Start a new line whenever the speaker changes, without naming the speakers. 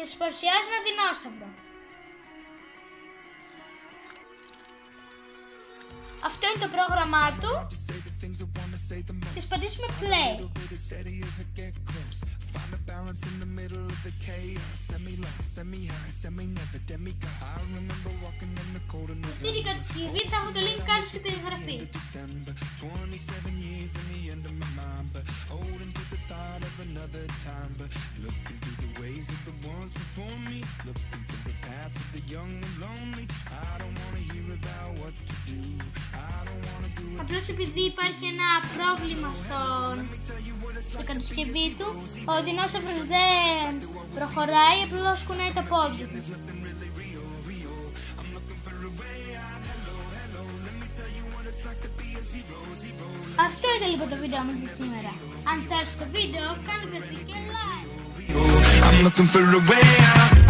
και σας παρουσιάζει ένα δεινόσαυρο. Αυτό είναι το πρόγραμμά του και ας πατήσουμε play. Αυτή την κατασκευή θα έχω το link κάτω στην περιγραφή. Απλώς επειδή υπάρχει ένα πρόβλημα στην κατασκευή του, ο δεινόσαυρος δεν προχωράει, απλώς κουνάει τα πόδια του. Αυτό ήταν λοιπόν το βίντεο μας για σήμερα. Αν σας άρεσε το βίντεο, κάντε εγγραφή και like.